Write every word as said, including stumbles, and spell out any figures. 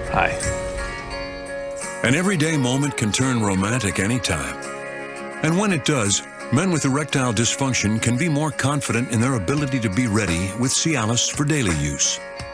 Hi. An everyday moment can turn romantic anytime. And when it does, men with erectile dysfunction can be more confident in their ability to be ready with Cialis for daily use.